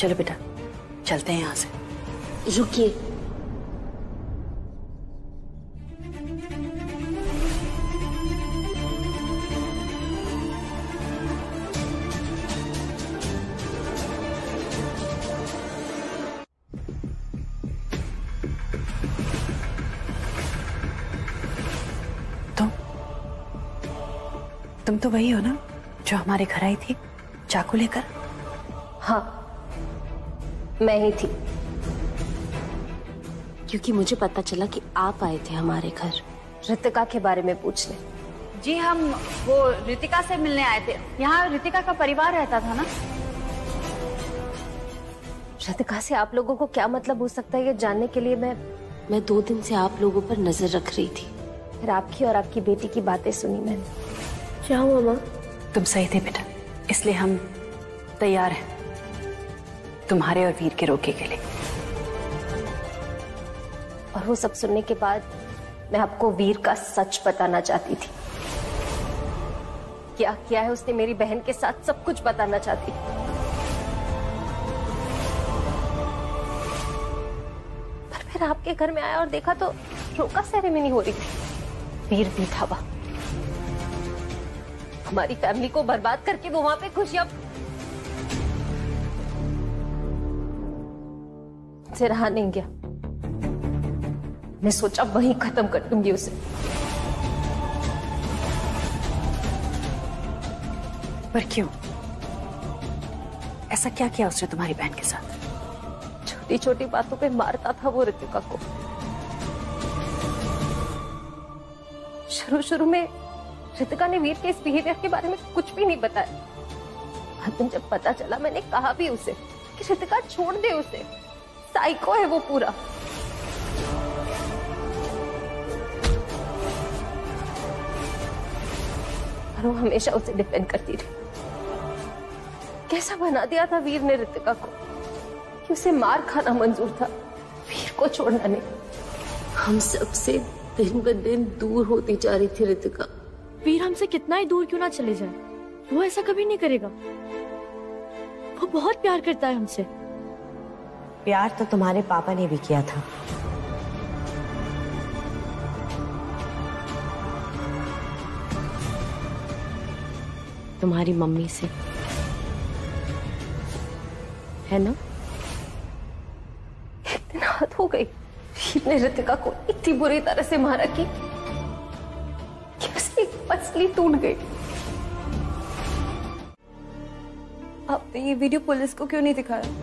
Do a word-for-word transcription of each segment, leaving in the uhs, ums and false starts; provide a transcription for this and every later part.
चलो बेटा चलते हैं यहाँ से। रुकिए, तुम तुम तो वही हो ना जो हमारे घर आई थी चाकू लेकर? हाँ मैं ही थी, क्योंकि मुझे पता चला कि आप आए थे हमारे घर रितिका के बारे में पूछने। जी हम वो रितिका से मिलने आए थे। यहाँ रितिका का परिवार रहता था ना। रितिका से आप लोगों को क्या मतलब हो सकता है ये जानने के लिए मैं मैं दो दिन से आप लोगों पर नजर रख रही थी। फिर आपकी और आपकी बेटी की बातें सुनी मैंने। क्या हुआ माँ? तुम सही थे बेटा, इसलिए हम तैयार हैं तुम्हारे और वीर के रोके के लिए। और वो सब सुनने के बाद मैं आपको वीर का सच बताना चाहती थी। क्या किया है उसने मेरी बहन के साथ सब कुछ बताना चाहती। पर फिर आपके घर में आया और देखा तो रोका सेरेमनी हो रही थी। वीर भी था वहां, हमारी फैमिली को बर्बाद करके वो वहां पे खुशियां से रहा नहीं गया। मैं सोचा वहीं खत्म कर दूंगी उसे। पर क्यों? ऐसा क्या किया उसने तुम्हारी बहन के साथ? छोटी छोटी बातों पे मारता था वो रितिका को। शुरू शुरू में रितिका ने वीर के इस बिहेवियर के बारे में कुछ भी नहीं बताया। बाद में जब पता चला मैंने कहा भी उसे कि रितिका छोड़ दे उसे, साइको है वो पूरा। और वो हमेशा उसे डिफेंड करती रही। कैसा बना दिया था वीर ने रितिका को कि उसे मार खाना मंजूर था, वीर को छोड़ना नहीं। हम सबसे दिन ब दिन दूर होती जा रही थी रितिका। वीर हमसे कितना ही दूर क्यों ना चले जाए, वो ऐसा कभी नहीं करेगा। वो बहुत प्यार करता है हमसे। प्यार तो तुम्हारे पापा ने भी किया था। तुम्हारी मम्मी से, है ना? एक दिन हाथ हो गई, वीर ने रितिका को इतनी बुरी तरह से मारा कि कि उसकी पसली टूट गई। आपने ये वीडियो पुलिस को क्यों नहीं दिखाया?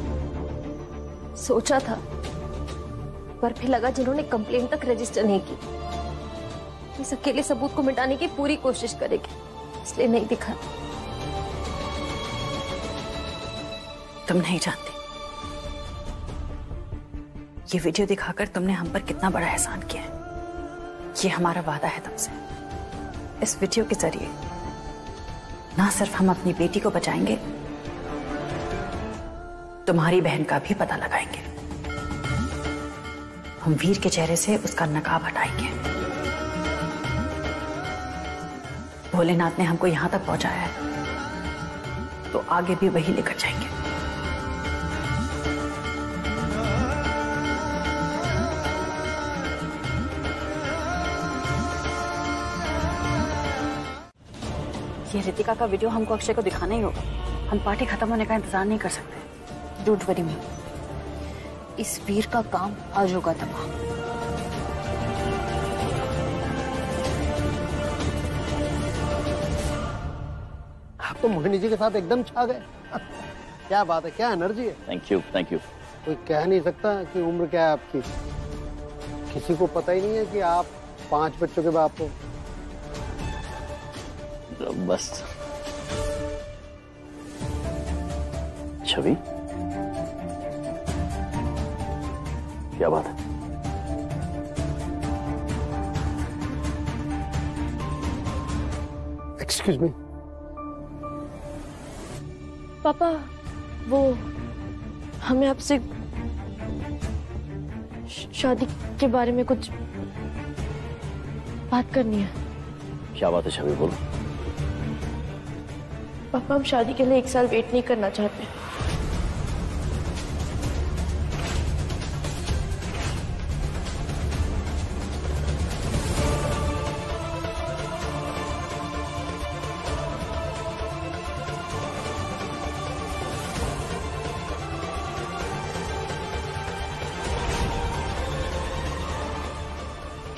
सोचा था, पर फिर लगा जिन्होंने कंप्लेंट तक रजिस्टर नहीं की इस अकेले सबूत को मिटाने की पूरी कोशिश करेगी, इसलिए नहीं दिखा। तुम नहीं जानती ये वीडियो दिखाकर तुमने हम पर कितना बड़ा एहसान किया है। ये हमारा वादा है तुमसे। इस वीडियो के जरिए ना सिर्फ हम अपनी बेटी को बचाएंगे, तुम्हारी बहन का भी पता लगाएंगे। हम वीर के चेहरे से उसका नकाब हटाएंगे। भोलेनाथ ने हमको यहां तक पहुंचाया है तो आगे भी वही लेकर जाएंगे। ये रितिका का वीडियो हमको अक्षय को दिखाना ही होगा। हम पार्टी खत्म होने का इंतजार नहीं कर सकते। डोंट वरी मी, इस वीर का काम आज होगा तबाह। आप तो मोहिनी जी के साथ एकदम छा गए। क्या बात है, क्या एनर्जी है। Thank you thank you. कोई कह नहीं सकता कि उम्र क्या है आपकी। किसी को पता ही नहीं है कि आप पांच बच्चों के बाप हो। बस छवि, क्या बात है? Excuse me. पापा, वो हमें आपसे शादी के बारे में कुछ बात करनी है। क्या बात है छवि, बोलो। पापा, हम शादी के लिए एक साल वेट नहीं करना चाहते।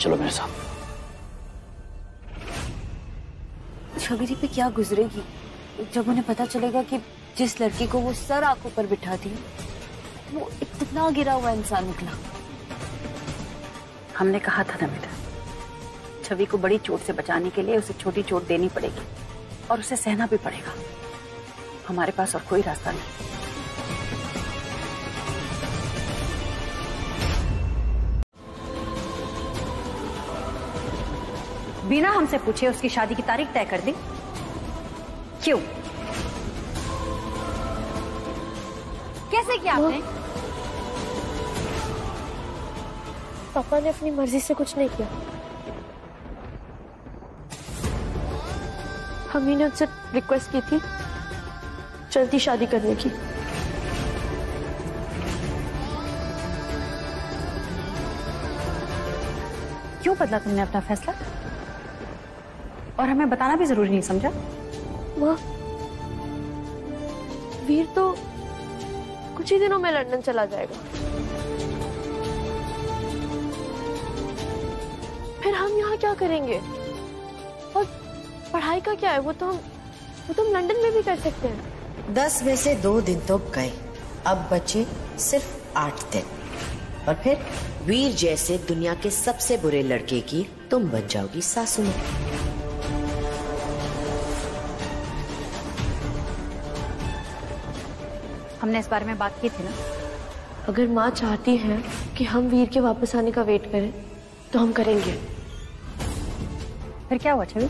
चलो मेरे साथ। छवि दी पे क्या गुजरेगी जब उन्हें पता चलेगा कि जिस लड़की को वो सर आंखों पर बिठा दी वो इतना गिरा हुआ इंसान निकला। हमने कहा था ना बेटा, छवि को बड़ी चोट से बचाने के लिए उसे छोटी चोट देनी पड़ेगी और उसे सहना भी पड़ेगा। हमारे पास और कोई रास्ता नहीं। बिना हमसे पूछे उसकी शादी की तारीख तय कर दी। क्यों? कैसे किया आपने? पापा ने अपनी मर्जी से कुछ नहीं किया। हमी ने उनसे रिक्वेस्ट की थी जल्दी शादी करने की। क्यों बदला तुमने अपना फैसला? और हमें बताना भी जरूरी नहीं समझा? माँ, वीर तो कुछ ही दिनों में लंदन चला जाएगा। फिर हम यहाँ क्या करेंगे? और पढ़ाई का क्या है? वो तो हम वो तो हम लंदन में भी कर सकते हैं। दस में से दो दिन तो गए, अब बचे सिर्फ आठ दिन और फिर वीर जैसे दुनिया के सबसे बुरे लड़के की तुम बन जाओगी सासू माँ। हमने इस बारे में बात की थी ना। अगर माँ चाहती है कि हम वीर के वापस आने का वेट करें तो हम करेंगे। फिर क्या हुआ छवि?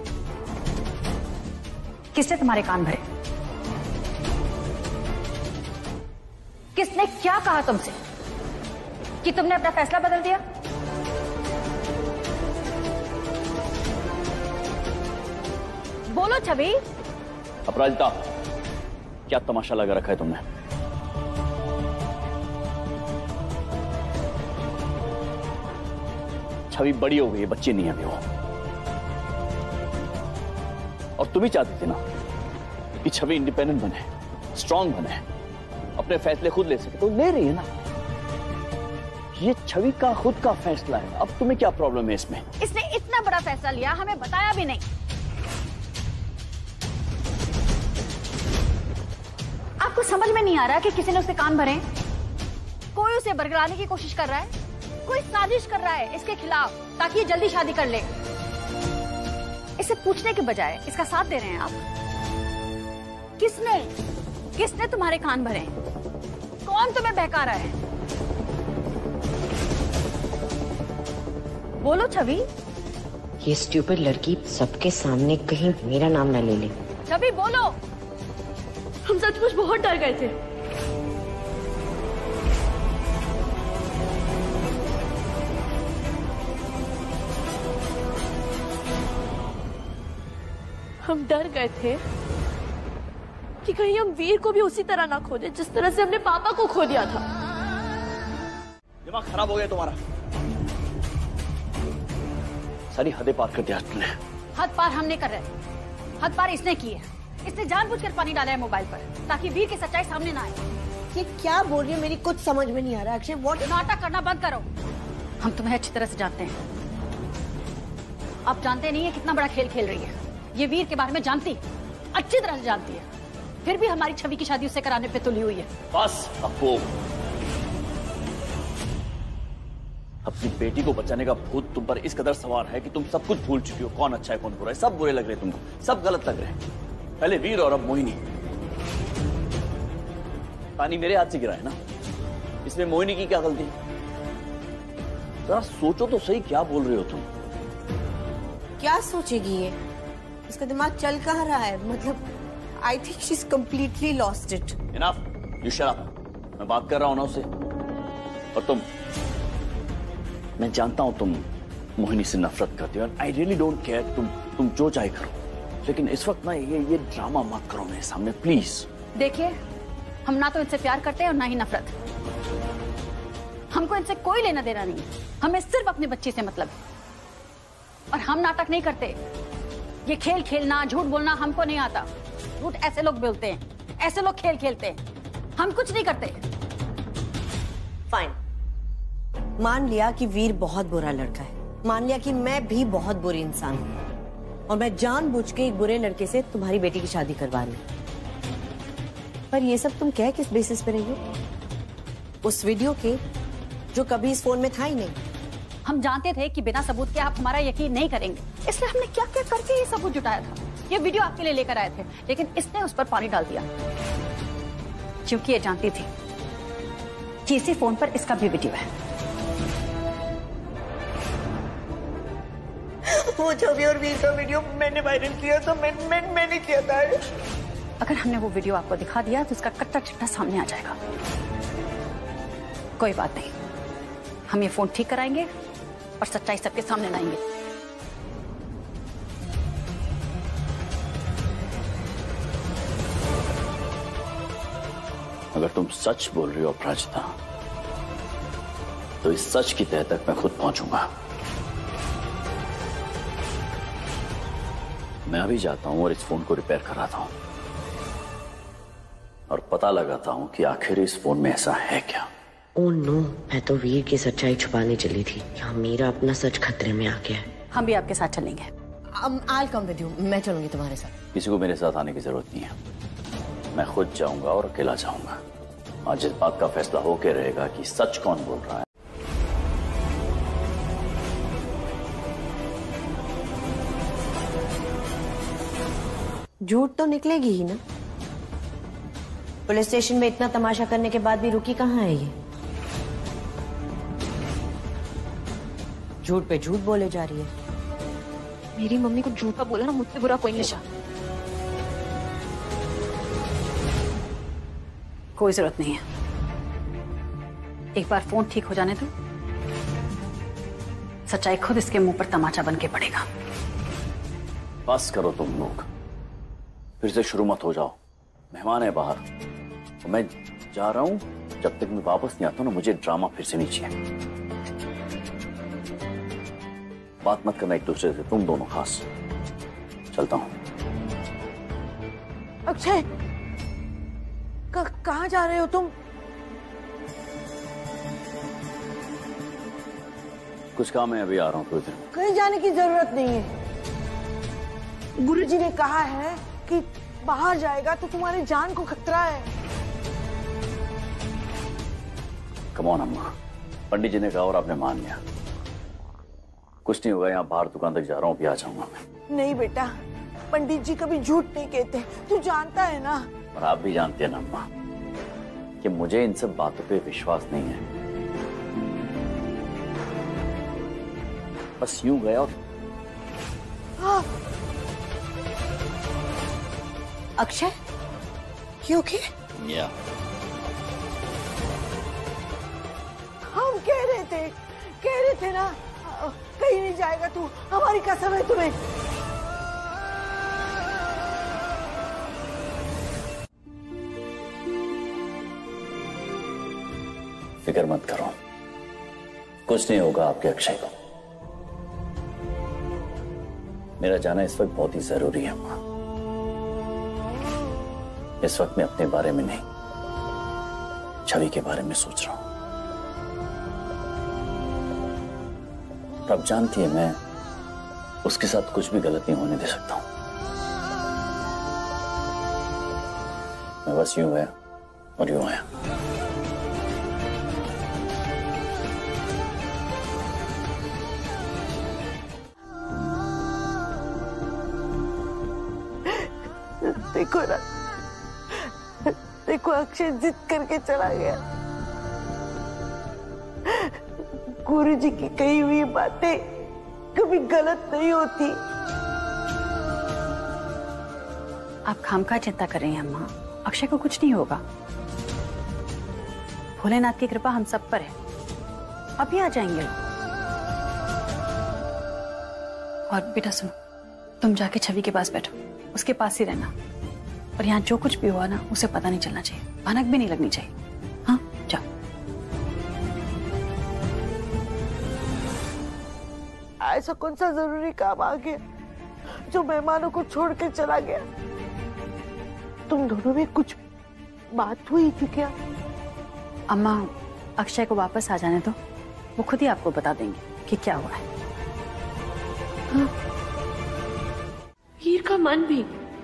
किसने तुम्हारे कान भरे? किसने क्या कहा तुमसे कि तुमने अपना फैसला बदल दिया? बोलो छवि। अपराजिता, क्या तमाशा लगा रखा है तुमने? छवि बड़ी हो गई है, बच्ची नहीं है अभी वो। और तुम ही चाहती थी ना कि छवि इंडिपेंडेंट बने, स्ट्रांग बने, अपने फैसले खुद ले सके, तो ले रही है ना। ये छवि का खुद का फैसला है, अब तुम्हें क्या प्रॉब्लम है इसमें? इसने इतना बड़ा फैसला लिया, हमें बताया भी नहीं। आपको समझ में नहीं आ रहा कि किसी ने उसके कान भरे? कोई उसे बरगलाने की कोशिश कर रहा है, कोई साजिश कर रहा है इसके खिलाफ ताकि ये जल्दी शादी कर ले। इसे पूछने के बजाय इसका साथ दे रहे हैं आप। किसने किसने तुम्हारे कान भरे? कौन तुम्हें बहका रहा है? बोलो छवि। ये स्टूपिड लड़की सबके सामने कहीं मेरा नाम न ले ले। छवि बोलो। हम सचमुच बहुत डर गए थे। हम डर गए थे कि कहीं हम वीर को भी उसी तरह ना खो दे जिस तरह से हमने पापा को खो दिया था। दिमाग खराब हो गया तुम्हारा। सारी हदें पार कर दिया तुमने। हद पार हम नहीं कर रहे, हद पार इसने की है। इसने जानबूझकर पानी डाला है मोबाइल पर ताकि वीर की सच्चाई सामने ना आए। ये क्या बोल रही है? मेरी कुछ समझ में नहीं आ रहा। अक्षय, व्हाट? नाटक करना बंद करो। हम तुम्हें अच्छी तरह से जानते हैं। आप जानते नहीं है कितना बड़ा खेल खेल रही है। ये वीर के बारे में जानती, अच्छी तरह से जानती है, फिर भी हमारी छवि की शादी उससे कराने पे तुली हुई है। बस अपो, अपनी बेटी को बचाने का भूत तुम पर इस कदर सवार है कि तुम सब कुछ भूल चुकी हो। कौन अच्छा है कौन बुरा है, सब बुरे लग रहे हैं तुमको, सब गलत लग रहे हैं। पहले वीर और अब मोहिनी। पानी मेरे हाथ से गिरा है ना, इसमें मोहिनी की क्या गलती? जरा सोचो तो सही, क्या बोल रहे हो तुम? क्या सोचेगी ये? इसका दिमाग चल कहाँ रहा है? मतलब I think she is completely lost it. Enough, you shut up. मैं बात कर रहा हूं ना उससे। और तुम, मैं जानता हूं तुम मोहिनी से नफरत करती हो। आई रियली डोंट केयर, तुम तुम जो चाहे करो, लेकिन इस वक्त ना ये ये ड्रामा मत करो मेरे सामने प्लीज। देखिए, हम ना तो इनसे प्यार करते हैं और ना ही नफरत। हमको इनसे कोई लेना देना नहीं है, हमें सिर्फ अपने बच्चे से मतलब है। और हम नाटक नहीं करते। ये खेल खेलना, झूठ बोलना हमको नहीं आता। झूठ ऐसे लोग बोलते हैं, ऐसे लोग खेल खेलते हैं। हम कुछ नहीं करते। फाइन, मान लिया कि वीर बहुत बुरा लड़का है, मान लिया कि मैं भी बहुत बुरी इंसान हूँ और मैं जानबूझ के एक बुरे लड़के से तुम्हारी बेटी की शादी करवा रही हूँ। पर ये सब तुम कह किस बेसिस पे रही हो? उस वीडियो के जो कभी इस फोन में था ही नहीं। हम जानते थे कि बिना सबूत के आप हमारा यकीन नहीं करेंगे, इसलिए हमने क्या क्या करके ये सबूत जुटाया था। ये वीडियो आपके लिए लेकर आए थे, लेकिन इसने उस पर पानी डाल दिया, क्योंकि ये जानती थी कि इसी फोन पर इसका भी वीडियो है। वो छवि और वीर का वीडियो मैंने वायरल किया तो मैं, मैं, मैंने किया था। अगर हमने वो वीडियो आपको दिखा दिया तो इसका कट्टा चिट्टा सामने आ जाएगा। कोई बात नहीं, हम ये फोन ठीक कराएंगे और सच्चाई सबके सामने लाएंगे। अगर तुम सच बोल रही हो अपराजिता, तो इस सच की तह तक मैं खुद पहुंचूंगा। मैं अभी जाता हूं और इस फोन को रिपेयर कराता हूं और पता लगाता हूं कि आखिर इस फोन में ऐसा है क्या। ओह नो, मैं तो वीर की सच्चाई छुपाने चली थी। यहाँ मेरा अपना सच खतरे में आ गया है। हम भी आपके साथ चलेंगे। I'll come with you, मैं चलूंगी तुम्हारे साथ। किसी को मेरे साथ आने की जरूरत नहीं है, मैं खुद जाऊंगा और अकेला जाऊंगा। आज इस बात का फैसला होके रहेगा कि सच कौन बोल रहा है। झूठ तो निकलेगी ही ना। पुलिस स्टेशन में इतना तमाशा करने के बाद भी रुकी कहाँ है ये? झूठ पे झूठ बोले जा रही है। मेरी मम्मी को झूठा बोला ना, मुझसे बुरा कोई निशा। कोई जरूरत नहीं है, एक बार फोन ठीक हो जाने दो, सच्चाई खुद इसके मुंह पर तमाचा बन के पड़ेगा। बस करो तुम लोग, फिर से शुरू मत हो जाओ। मेहमान है बाहर, तो मैं जा रहा हूं। जब तक मैं वापस नहीं आता ना, मुझे ड्रामा फिर से नहीं चाहिए। बात मत करना एक दूसरे से, तुम दोनों खास। चलता हूं। अक्षय, कहाँ जा रहे हो तुम? कुछ काम है, अभी आ रहा हूं थोड़ी देर में। कहीं जाने की जरूरत नहीं है। गुरुजी ने कहा है कि बाहर जाएगा तो तुम्हारी जान को खतरा है। कम ऑन अम्मा, पंडित जी ने कहा और आपने मान लिया। कुछ नहीं होगा, यहाँ बाहर दुकान तक जा रहा हूँ, अभी आ जाऊंगा मैं। नहीं बेटा, पंडित जी कभी झूठ नहीं कहते, तू जानता है ना। और आप भी जानते हैं ना अम्मा कि मुझे इन सब बातों पे विश्वास नहीं है। बस यूं गया और हाँ। Akshay, you okay? या हम कह रहे थे कह रहे थे ना, कहीं नहीं जाएगा तू, हमारी कसम है तुम्हें। फिक्र मत करो, कुछ नहीं होगा आपके अक्षय को। मेरा जाना इस वक्त बहुत ही जरूरी है अम्मा। इस वक्त मैं अपने बारे में नहीं, छवि के बारे में सोच रहा हूं। तब जानती है, मैं उसके साथ कुछ भी गलत नहीं होने दे सकता हूं। मैं बस यूं गया और यूं आया। देखो ना, देखो अक्षय जिद करके चला गया। गुरुजी की कही हुई बातें कभी गलत नहीं होती। आप खामखा चिंता कर रही हैं अम्मा, अक्षय को कुछ नहीं होगा। भोलेनाथ की कृपा हम सब पर है, अभी आ जाएंगे। और बेटा सुनो, तुम जाके छवि के पास बैठो, उसके पास ही रहना, और यहाँ जो कुछ भी हुआ ना उसे पता नहीं चलना चाहिए, भनक भी नहीं लगनी चाहिए। हाँ जाओ। ऐसा कौन सा जरूरी काम आ गया जो मेहमानों को छोड़ के चला गया? तुम दोनों में कुछ बात हुई थी क्या? अम्मा, अक्षय को वापस आ जाने दो, वो खुद ही आपको बता देंगे कि क्या हुआ है। हाँ। वीर का मन भी।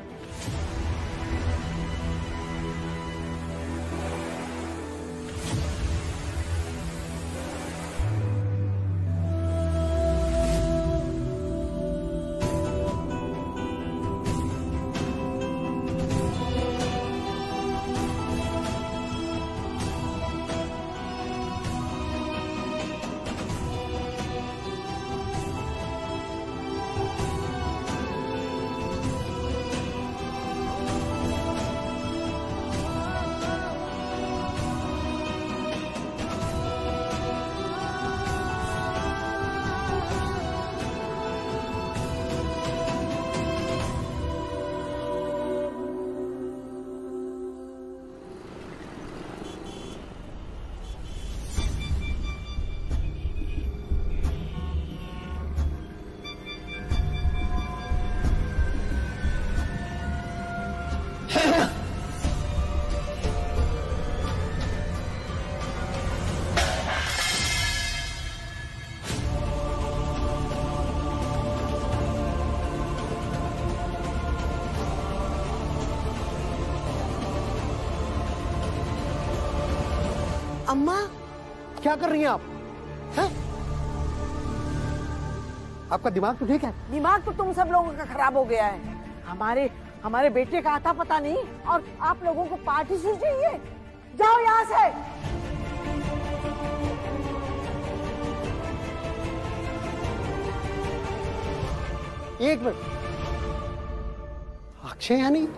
अम्मा क्या कर रही हैं आप? हैं? आपका दिमाग तो ठीक है? दिमाग तो तुम सब लोगों का खराब हो गया है। हमारे हमारे बेटे का आता पता नहीं और आप लोगों को पार्टी से चाहिए। जाओ यहाँ से। एक मिनट, अक्षय यहाँ नहीं?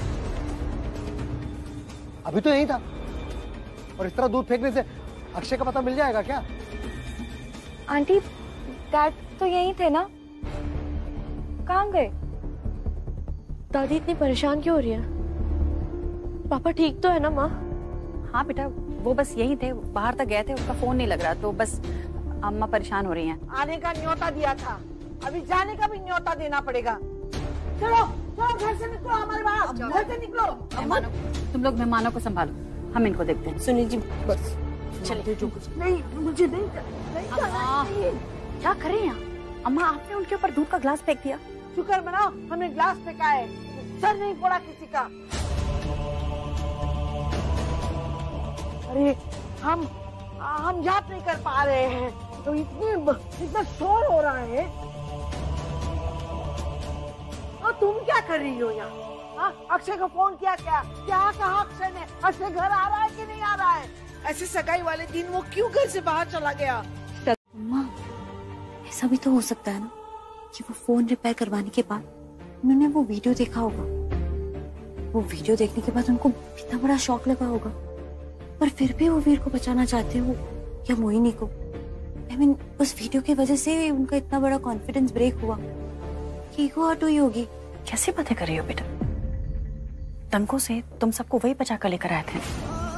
अभी तो यही था और इस तरह दूध फेंकने से अक्षय का पता मिल जाएगा क्या? आंटी डैड तो यही थे ना, कहाँ गए? दादी इतनी परेशान क्यों हो रही है? पापा ठीक तो है ना माँ? हाँ बेटा, वो बस यही थे, बाहर तक गए थे, उसका फोन नहीं लग रहा, तो बस अम्मा परेशान हो रही हैं। आने का न्योता दिया था, अभी जाने का भी न्योता देना पड़ेगा। चलो चलो घर से निकलो, हमारे बाहर घर से निकलो। मेहमानों, तुम लोग मेहमानों को संभालो, हम इनको देखते हैं। सुनील जी बस चलिए। जो कुछ नहीं, मुझे नहीं, नहीं अम्मा, क्या कर रही हैं अम्मा? आपने उनके ऊपर दूध का ग्लास फेंक दिया। शुक्र मनाओ हमने ग्लास फेंका है, सर नहीं पड़ा किसी का। अरे हम हम जाप नहीं कर पा रहे हैं, तो इतनी इतना शोर हो रहा है। और तुम क्या कर रही हो यहाँ? अक्षय को फोन किया क्या? क्या कहा अक्षय ने? अक्षय घर आ रहा है कि नहीं आ रहा है? ऐसे सगाई वाले दिन वो क्यों घर से बाहर चला गया? अम्मा, ऐसा भी तो हो सकता है ना कि वो फोन रिपेयर करवाने के बाद उन्होंने वो वीडियो देखा होगा। वो वीडियो देखने के बाद उनको इतना बड़ा शॉक लगा होगा, पर फिर भी वो वीर को बचाना चाहते हो या मोहिनी को। आई मीन उस वीडियो की वजह से उनका इतना बड़ा कॉन्फिडेंस ब्रेक हुआ कि ईगो हर्ट हुई होगी। कैसे बातें कर रही हो बेटा? तंकों से तुम सबको वही बचा कर लेकर आए थे,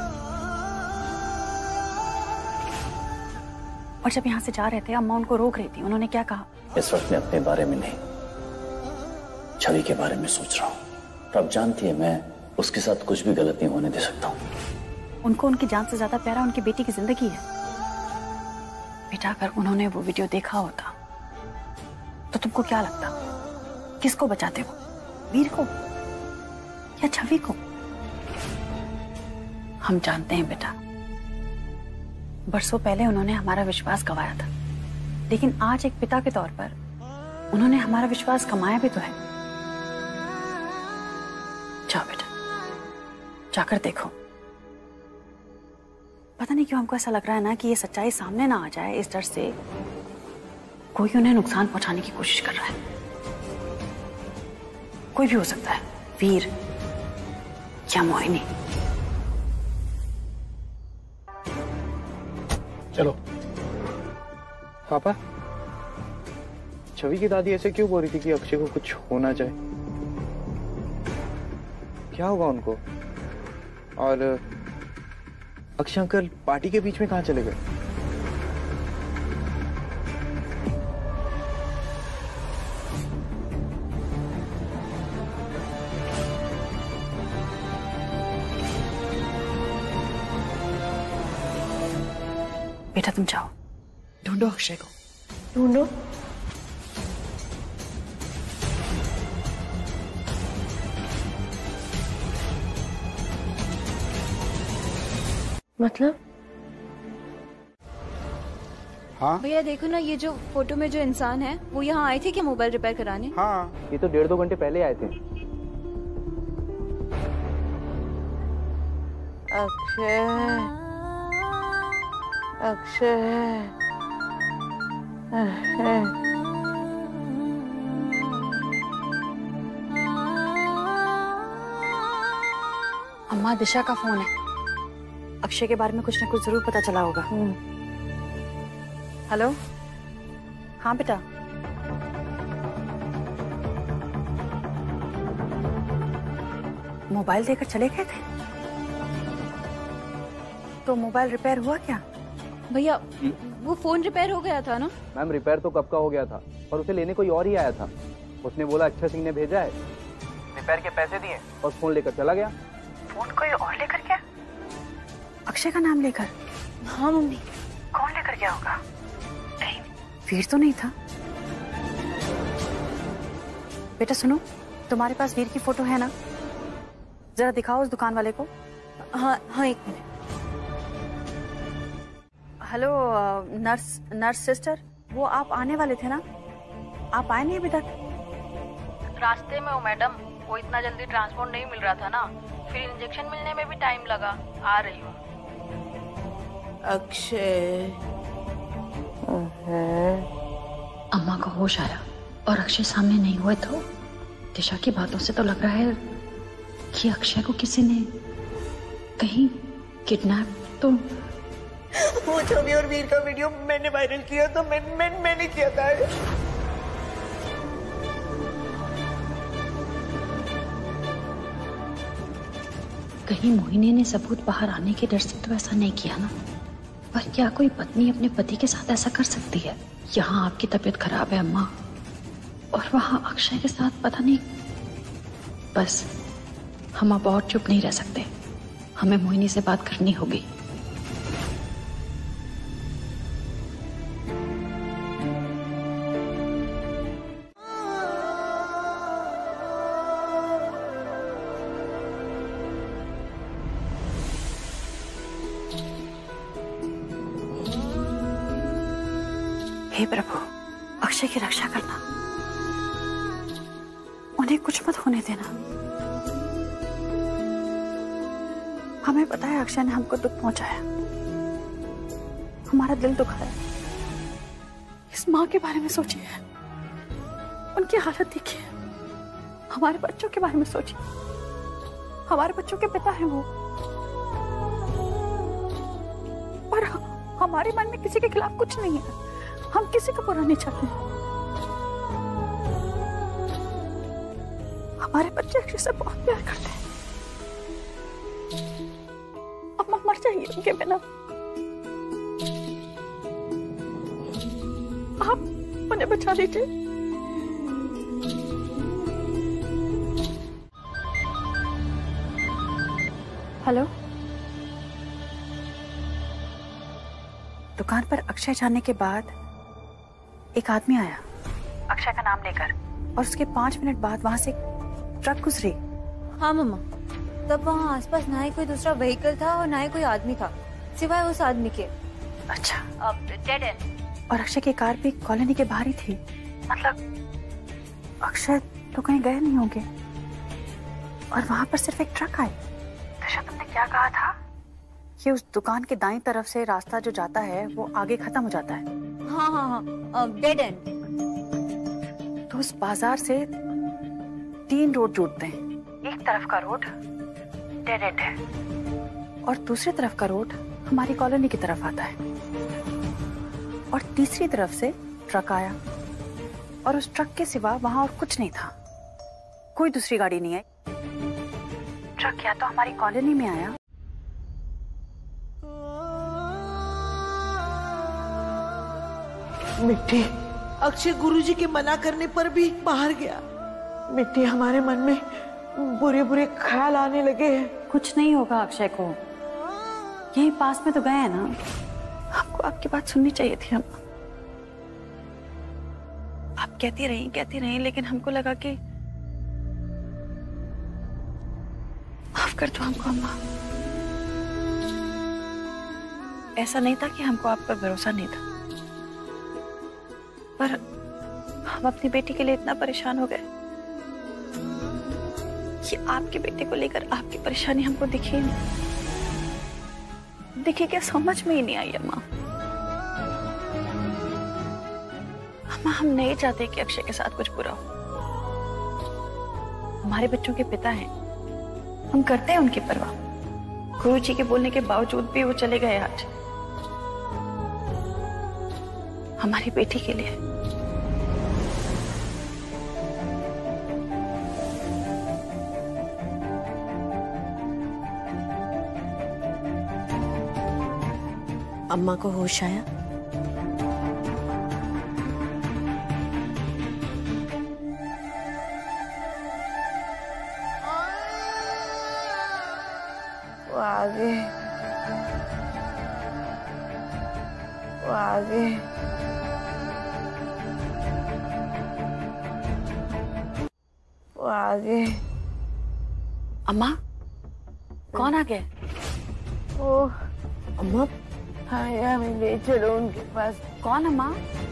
और जब यहाँ से जा रहे थे अम्मा उनको रोक रही थी। उन्होंने क्या कहा? इस वक्त मैं अपने बारे में नहीं, छवि के बारे में सोच रहा हूँ। तो आप जानती है मैं उसके साथ कुछ भी गलत नहीं होने दे सकता हूँ। उनको उनकी जान से ज्यादा प्यारा उनकी बेटी की जिंदगी है बेटा। अगर उन्होंने वो वीडियो देखा होता तो तुमको क्या लगता, किसको बचाते वो? वीर को या छवि को? हम जानते हैं बेटा, बरसों पहले उन्होंने हमारा विश्वास गंवाया था, लेकिन आज एक पिता के तौर पर उन्होंने हमारा विश्वास कमाया भी तो है। जाओ बेटा, जाकर देखो। पता नहीं क्यों हमको ऐसा लग रहा है ना कि ये सच्चाई सामने ना आ जाए, इस डर से कोई उन्हें नुकसान पहुंचाने की कोशिश कर रहा है। कोई भी हो सकता है, वीर या मोहिनी। चलो। पापा, छवि की दादी ऐसे क्यों बोल रही थी कि अक्षय को कुछ होना चाहिए? क्या होगा उनको? और अक्षय अंकल पार्टी के बीच में कहाँ चले गए? बेटा तुम जाओ, ढूंढो अक्षय को। ढूंढो? मतलब? हाँ भैया देखो ना, ये जो फोटो में जो इंसान है वो यहाँ आए थे क्या मोबाइल रिपेयर कराने? हाँ, ये तो डेढ़ दो घंटे पहले आए थे। अक्षय अक्षय अक्षय अम्मा, दिशा का फोन है। अक्षय के बारे में कुछ ना कुछ जरूर पता चला होगा। हेलो, हाँ बेटा। मोबाइल देकर चले गए थे तो मोबाइल रिपेयर हुआ क्या? भैया वो फोन रिपेयर हो गया था ना? मैम रिपेयर तो कब का हो गया था, पर उसे लेने कोई और ही आया था। उसने बोला अच्छा सिंह ने भेजा है, रिपेयर के पैसे दिए और फोन लेकर चला गया। फोन कोई और लेकर गया? अक्षय का नाम लेकर? हाँ मम्मी। कौन लेकर गया होगा? कहीं वीर तो नहीं था? बेटा सुनो, तुम्हारे पास वीर की फोटो है ना? जरा दिखाओ उस दुकान वाले को। हाँ हाँ एक minute. Hello nurse nurse sister, वो आप आने वाले थे ना? आप आए नहीं अभी तक? रास्ते में हूँ मैडम, वो इतना जल्दी ट्रांसपोर्ट नहीं मिल रहा था ना, फिर इंजेक्शन मिलने में भी टाइम लगा। आ रही हूँ। अक्षय अम्मा को होश आया और अक्षय सामने नहीं हुए तो दिशा की बातों से तो लग रहा है कि अक्षय को किसी ने कहीं किडनैप तो। वो छवि और वीर का वीडियो मैंने वायरल किया था। मैं, मैं, मैंने किया था। कहीं मोहिनी ने सबूत बाहर आने के डर से तो ऐसा नहीं किया ना? पर क्या कोई पत्नी अपने पति के साथ ऐसा कर सकती है? यहाँ आपकी तबीयत खराब है अम्मा, और वहाँ अक्षय के साथ पता नहीं। बस हम अब और चुप नहीं रह सकते, हमें मोहिनी से बात करनी होगी। हे प्रभु, अक्षय की रक्षा करना, उन्हें कुछ मत होने देना। हमें पता है अक्षय ने हमको दुख पहुंचाया, हमारा दिल दुखाया। इस माँ के बारे में सोचिए, उनकी हालत देखिए। हमारे बच्चों के बारे में सोचिए, हमारे बच्चों के पिता हैं वो, पर हमारे मन में किसी के खिलाफ कुछ नहीं है। हम किसी को बुरा नहीं चाहते। हमारे बच्चे अक्षय से बहुत प्यार करते हैं। अम्मा मर जाएंगे उनके बिना। आप उन्हें बचा लीजिए। हेलो, दुकान पर अक्षय जाने के बाद एक आदमी आया अक्षय का नाम लेकर, और उसके पांच मिनट बाद वहां से ट्रक गुजरी। हाँ मम्मा, तब वहाँ आसपास ना ही कोई दूसरा व्हीकल था और ना ही कोई आदमी था सिवाय उस आदमी के। अच्छा, अब डेड एंड। और अक्षय की कार भी कॉलोनी के बाहर ही थी। मतलब अक्षय तो कहीं गए नहीं होंगे, और वहां पर सिर्फ एक ट्रक आई। दिशा, तुमने क्या कहा था कि उस दुकान के दाईं तरफ से रास्ता जो जाता है वो आगे खत्म हो जाता है? हाँ हाँ हाँ, डेड एंड। तो उस बाजार से तीन रोड जुड़ते हैं। एक तरफ का रोड डेड एंड है और दूसरी तरफ का रोड हमारी कॉलोनी की तरफ आता है, और तीसरी तरफ से ट्रक आया, और उस ट्रक के सिवा वहां और कुछ नहीं था। कोई दूसरी गाड़ी नहीं आई। ट्रक या तो हमारी कॉलोनी में आया मिट्टी। अक्षय गुरुजी के मना करने पर भी बाहर गया। मिट्टी, हमारे मन में बुरे बुरे ख्याल आने लगे हैं। कुछ नहीं होगा अक्षय को, यहीं पास में तो गए हैं ना। आपको आपकी बात सुननी चाहिए थी। हम आप कहती रही कहती रही लेकिन हमको लगा कि माफ कर दो हमको अम्मा। ऐसा नहीं था कि हमको आप पर भरोसा नहीं था, पर हम अपनी बेटी के लिए इतना परेशान हो गए कि आपके बेटे को लेकर आपकी परेशानी हमको दिखी ही नहीं। दिखी क्या, समझ में ही नहीं आई अम्मा। अम्मा, हम नहीं चाहते कि अक्षय के साथ कुछ बुरा हो। हमारे बच्चों के पिता हैं, हम करते हैं उनकी परवाह। गुरु जी के बोलने के बावजूद भी वो चले गए आज हमारी बेटी के लिए। अम्मा को होश आया? वो आगे वो आगे वो आगे। अम्मा, कौन आ गए? ओ अम्मा, हाँ यार, मैं ले चलो उनके पास। कौन अम्मा?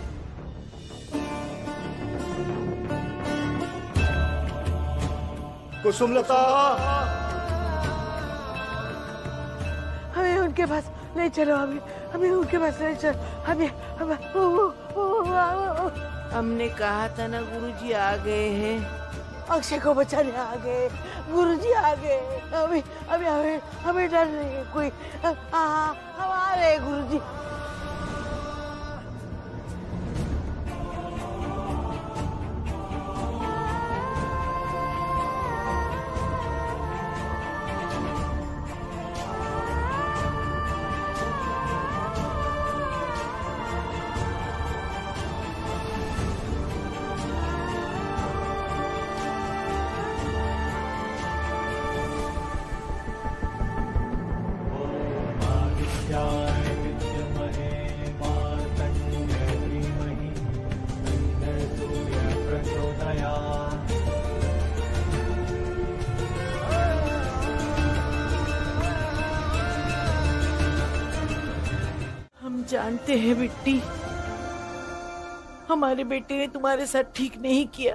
कुसुमलता, हमें उनके पास ले चलो, हमें हमें उनके पास ले चलो, हमें हमें ओ, ओ, ओ, ओ, ओ। हमने कहा था ना गुरुजी आ गए हैं, अक्षय को बचाने आ गए, गुरुजी आ गए। अभी अभी हमें हमें डर नहीं है कोई, हम आ रहे हैं गुरुजी। जानते हैं बिट्टी, हमारे बेटे ने तुम्हारे साथ ठीक नहीं किया।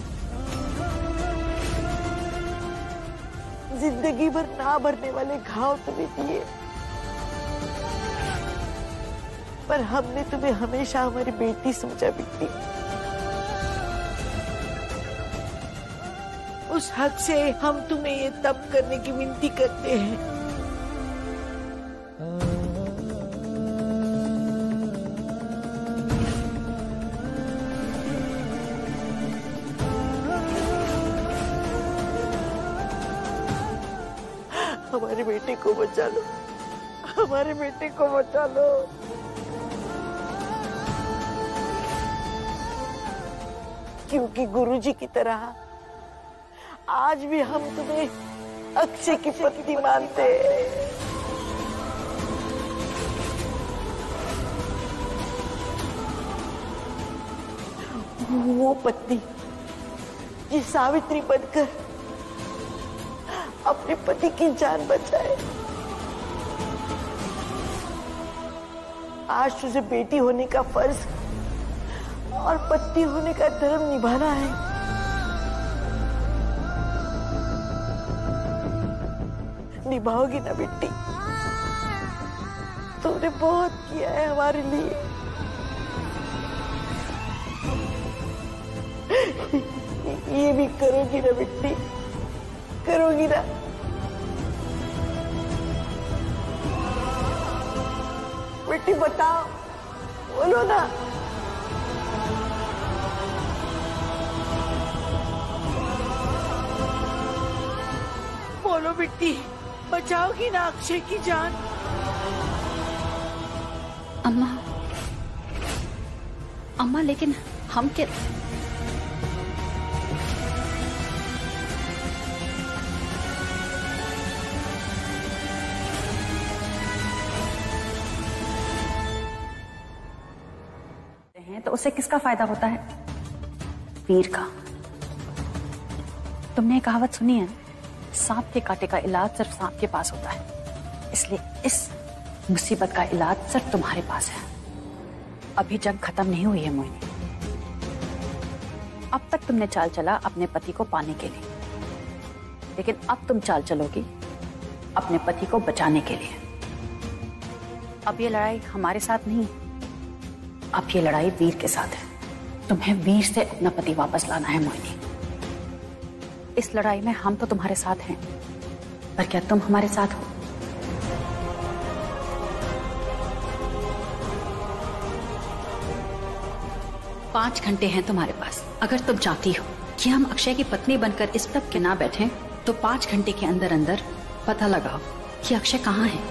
जिंदगी भर ना भरने वाले घाव तुम्हें दिए, पर हमने तुम्हें हमेशा हमारी बेटी समझा बिट्टी। उस हक से हम तुम्हें ये तब करने की विनती करते हैं। हमारे बेटे को बचा लो, हमारे बेटे को बचा लो। क्योंकि गुरुजी की तरह आज भी हम तुम्हें अक्षय की पत्नी मानते हैं। वो पत्नी जिस सावित्री बनकर अपने पति की जान बचाए। आज तुझे बेटी होने का फर्ज और पत्नी होने का धर्म निभाना है। निभाओगी ना बेटी? तुमने बहुत किया है हमारे लिए। ये भी करोगी ना बेटी? करोगी ना? बेटी बताओ, बोलो ना। बोलो बेटी, बचाओगी ना अक्षय की जान? अम्मा, अम्मा लेकिन हम क्या? तो उससे किसका फायदा होता है? वीर का। तुमने ये कहावत सुनी है, सांप के कांटे का इलाज सिर्फ सांप के पास होता है। इसलिए इस मुसीबत का इलाज सिर्फ तुम्हारे पास है। अभी जंग खत्म नहीं हुई है मोहिनी। अब तक तुमने चाल चला अपने पति को पाने के लिए, लेकिन अब तुम चाल चलोगी अपने पति को बचाने के लिए। अब ये लड़ाई हमारे साथ नहीं, अब ये लड़ाई वीर के साथ है। तुम्हें वीर से अपना पति वापस लाना है मोहिनी। इस लड़ाई में हम तो तुम्हारे साथ हैं, पर क्या तुम हमारे साथ हो? पांच घंटे हैं तुम्हारे पास। अगर तुम चाहती हो कि हम अक्षय की पत्नी बनकर इस तक के ना बैठें, तो पांच घंटे के अंदर अंदर पता लगाओ कि अक्षय कहाँ है।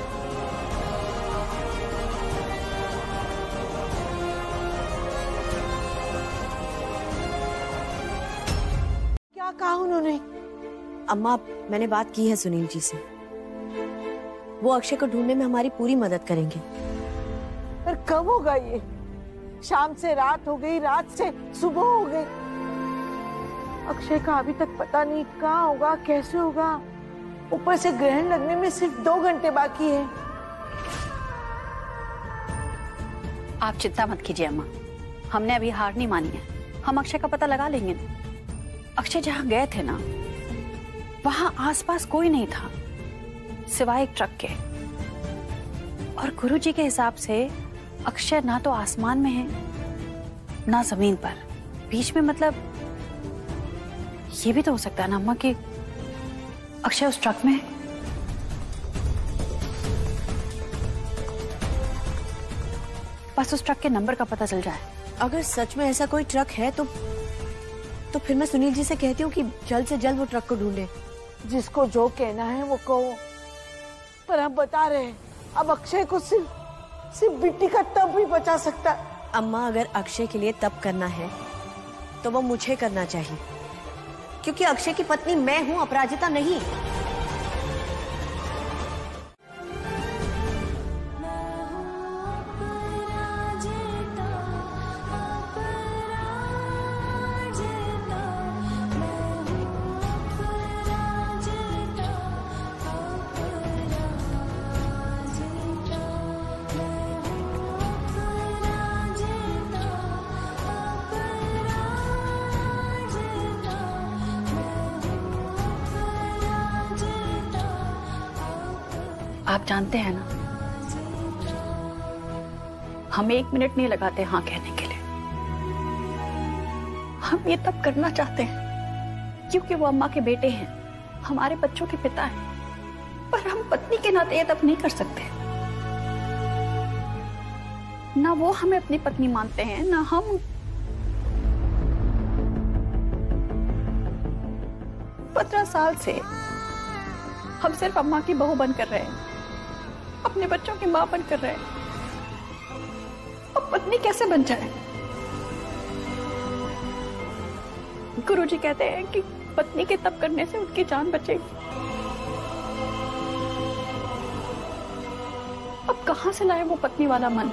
क्या कहा उन्होंने? अम्मा, मैंने बात की है सुनील जी से। वो अक्षय को ढूंढने में हमारी पूरी मदद करेंगे। पर कब होगा ये? शाम से रात हो गई, रात से सुबह हो गई। अक्षय का अभी तक पता नहीं कहाँ होगा, कैसे होगा। ऊपर से ग्रहण लगने में सिर्फ दो घंटे बाकी है। आप चिंता मत कीजिए अम्मा, हमने अभी हार नहीं मानी है। हम अक्षय का पता लगा लेंगे। अक्षय जहाँ गए थे ना, वहां आसपास कोई नहीं था सिवाय एक ट्रक के। और गुरुजी के हिसाब से अक्षय ना तो आसमान में है ना जमीन पर, बीच में। मतलब ये भी तो हो सकता है ना अम्मा कि अक्षय उस ट्रक में है। बस उस ट्रक के नंबर का पता चल जाए। अगर सच में ऐसा कोई ट्रक है तो तो फिर मैं सुनील जी से कहती हूँ कि जल्द से जल्द वो ट्रक को ढूंढे। जिसको जो कहना है वो कहो, पर हम बता रहे हैं अब अक्षय को सिर्फ सिर्फ बिट्टी का तब भी बचा सकता है। अम्मा, अगर अक्षय के लिए तब करना है तो वो मुझे करना चाहिए, क्योंकि अक्षय की पत्नी मैं हूँ, अपराजिता नहीं। आप जानते हैं ना, हम एक मिनट नहीं लगाते हाँ कहने के लिए। हम ये तब करना चाहते हैं क्योंकि वो अम्मा के बेटे हैं, हमारे बच्चों के पिता हैं। पर हम पत्नी के नाते ये तब नहीं कर सकते। ना वो हमें अपनी पत्नी मानते हैं, ना हम। पंद्रह साल से हम सिर्फ अम्मा की बहू बनकर रहे हैं, अपने बच्चों की मां बनकर रहे। अब पत्नी कैसे बन जाए? गुरुजी कहते हैं कि पत्नी के तप करने से उनकी जान बचेगी। अब कहां से लाए वो पत्नी वाला मन?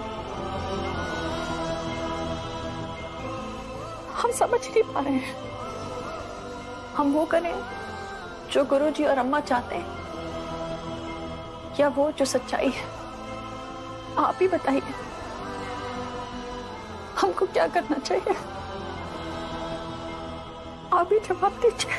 हम समझ नहीं पा रहे हैं। हम वो करें जो गुरुजी और अम्मा चाहते हैं, या वो जो सच्चाई है? आप ही बताइए, हमको क्या करना चाहिए? आप ही जवाब दीजिए।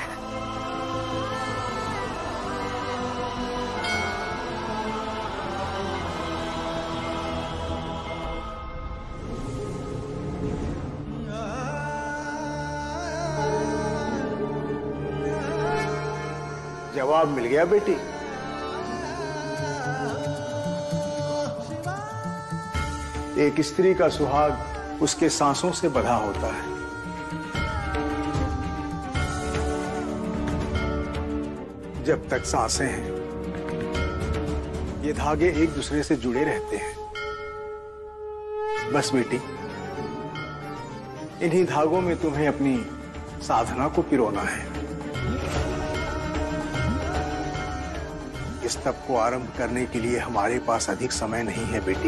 जवाब मिल गया बेटी। एक स्त्री का सुहाग उसके सांसों से बंधा होता है। जब तक सांसें हैं, ये धागे एक दूसरे से जुड़े रहते हैं। बस बेटी, इन्हीं धागों में तुम्हें अपनी साधना को पिरोना है। इस तप को आरंभ करने के लिए हमारे पास अधिक समय नहीं है बेटी।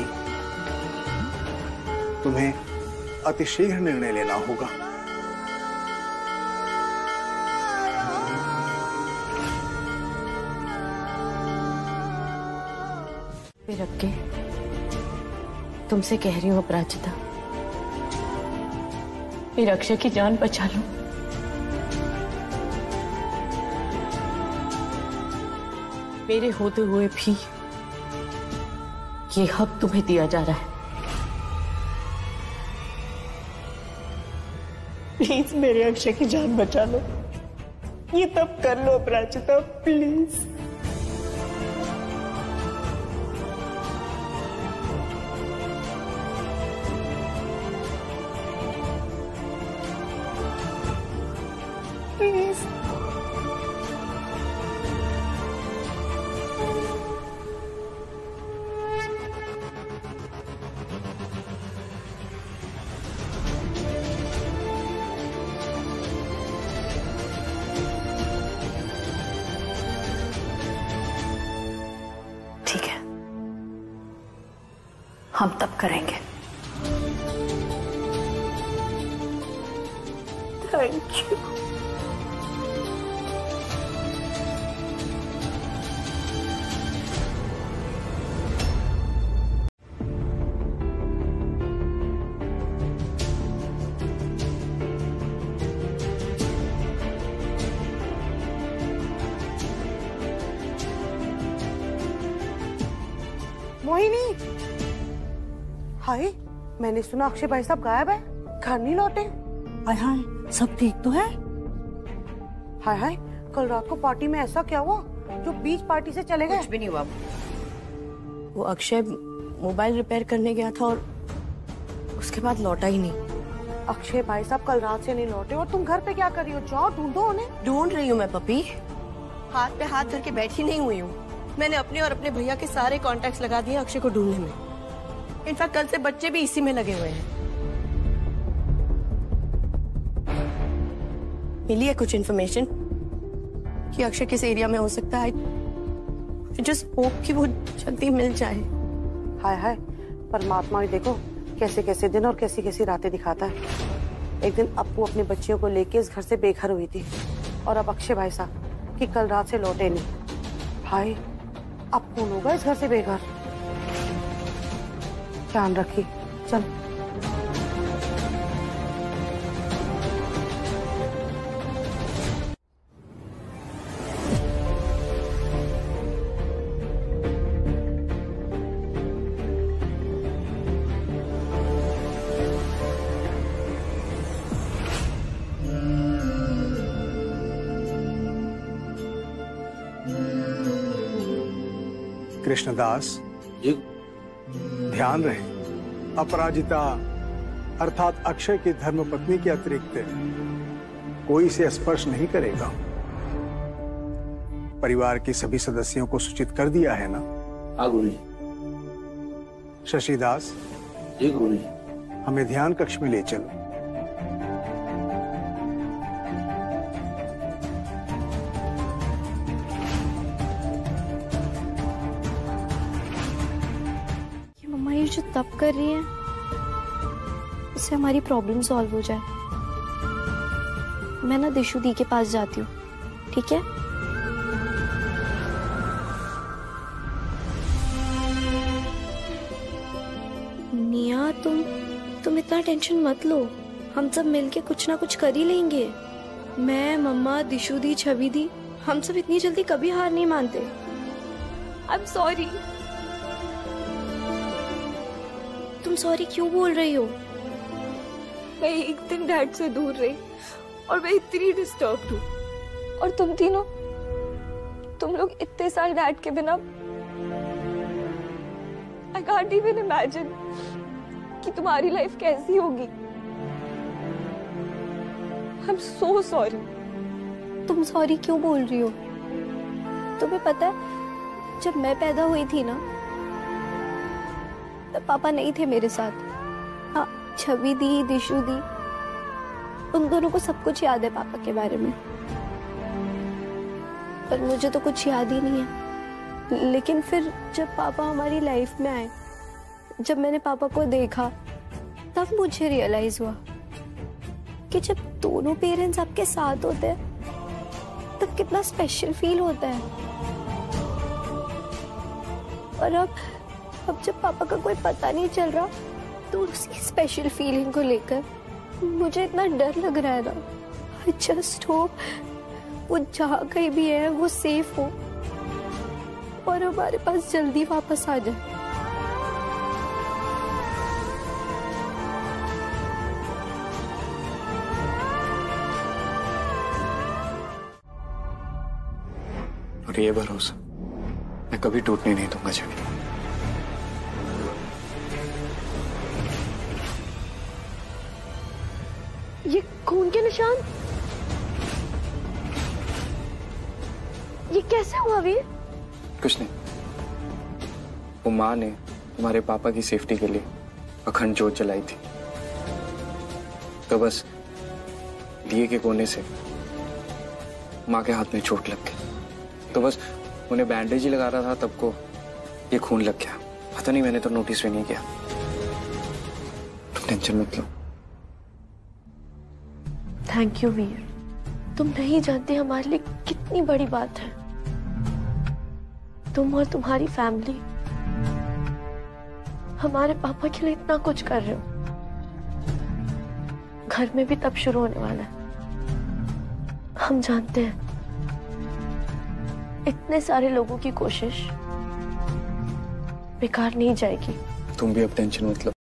तुम्हें अतिशीघ्र निर्णय लेना होगा। पे रख के तुमसे कह रही हूँ अपराजिता, मेरे अक्षय की जान बचा लो। मेरे होते हुए भी ये हक तुम्हें दिया जा रहा है। प्लीज मेरे अक्षय की जान बचा लो, ये तब कर लो अपराजिता, प्लीज। प्लीज ठीक है, हम तब करेंगे। Thank you. मोहिनी, हाय, मैंने सुना अक्षय भाई साहब गायब है, घर नहीं लौटे। हाय हाय, सब ठीक तो है? हाय हाय, कल रात को पार्टी में ऐसा क्या हुआ जो बीच पार्टी से चले गए? कुछ भी नहीं हुआ। वो अक्षय मोबाइल रिपेयर करने गया था और उसके बाद लौटा ही नहीं। अक्षय भाई साहब कल रात से नहीं लौटे और तुम घर पे क्या कर रही हो? जाओ ढूंढो उन्हें। ढूंढ रही हूँ मैं पपी, हाथ पे हाथ धर के बैठी नहीं हुई हूँ। मैंने अपने और अपने भैया के सारे कॉन्टैक्ट्स लगा दिए अक्षय को ढूंढने में। इनफैक्ट कल से बच्चे भी इसी में लगे हुए हैं। मिली है कुछ इन्फॉर्मेशन कि अक्षय किस एरिया में हो सकता है। जस्ट होप कि वो जल्दी मिल जाए। हाय हाय, परमात्मा ही देखो कैसे कैसे दिन और कैसी कैसी रातें दिखाता है। एक दिन अप्पू अपने बच्चियों को लेके इस घर से बेघर हुई थी और अब अक्षय भाई साहब कि कल रात से लौटे नहीं। हाय, अब कौन होगा इस घर से बेघर? ध्यान रखिए, चलो। कृष्णदास जी, ध्यान रहे, अपराजिता अर्थात अक्षय की धर्मपत्नी के अतिरिक्त कोई इसे स्पर्श नहीं करेगा। परिवार के सभी सदस्यों को सूचित कर दिया है ना? हाँ गुरुजी। शशिदास जी गुरुजी। हमें ध्यान कक्ष में ले चलो। जो तब कर रही है उससे हमारी प्रॉब्लम सॉल्व हो जाए। मैं ना दिशु दी के पास जाती हूँ, ठीक है? निया, तुम तुम इतना टेंशन मत लो, हम सब मिलके कुछ ना कुछ कर ही लेंगे। मैं, मम्मा, दिशु दी, छवि दी, हम सब इतनी जल्दी कभी हार नहीं मानते। I am sorry. तुम सॉरी क्यों बोल रही हो? मैं एक दिन डैड से दूर रही और मैं इतनी डिस्टर्ब हूँ, और तुम तीनों, तुम लोग इतने साल डैड के बिना, I can't even imagine कि तुम्हारी लाइफ कैसी होगी। I'm so sorry। तुम सॉरी क्यों बोल रही हो? तुम्हें पता है, जब मैं पैदा हुई थी ना, पापा नहीं थे मेरे साथ। हाँ, छवि दी, दिशु दी, उन दोनों को सब कुछ याद है पापा के बारे में, पर मुझे तो कुछ याद ही नहीं है। लेकिन फिर जब पापा हमारी लाइफ में आए, जब मैंने पापा को देखा, तब मुझे रियलाइज हुआ कि जब दोनों पेरेंट्स आपके साथ होते हैं तब कितना स्पेशल फील होता है। और अब अब जब पापा का कोई पता नहीं चल रहा तो उसी स्पेशल फीलिंग को लेकर मुझे इतना डर लग रहा है ना। आई जस्ट होप वो जहाँ कहीं भी है वो सेफ हो और हमारे पास जल्दी वापस आ जाए। और ये भरोसा मैं कभी टूटने नहीं दूंगा छवि। ये खून के निशान, ये कैसे हुआ वीर? कुछ नहीं, वो माँ ने तुम्हारे पापा की सेफ्टी के लिए अखंड जोत जलाई थी, तो बस दिए के कोने से माँ के हाथ में चोट लग गई, तो बस उन्हें बैंडेज ही लगा रहा था तब को ये खून लग गया। पता नहीं, मैंने तो नोटिस भी नहीं किया। तुम टेंशन मत लो। थैंक यू वीर, तुम नहीं जानते हमारे लिए कितनी बड़ी बात है। तुम और तुम्हारी फैमिली हमारे पापा के लिए इतना कुछ कर रहे हो। घर में भी तब शुरू होने वाला है। हम जानते हैं इतने सारे लोगों की कोशिश बेकार नहीं जाएगी। तुम भी अब टेंशन मत लो।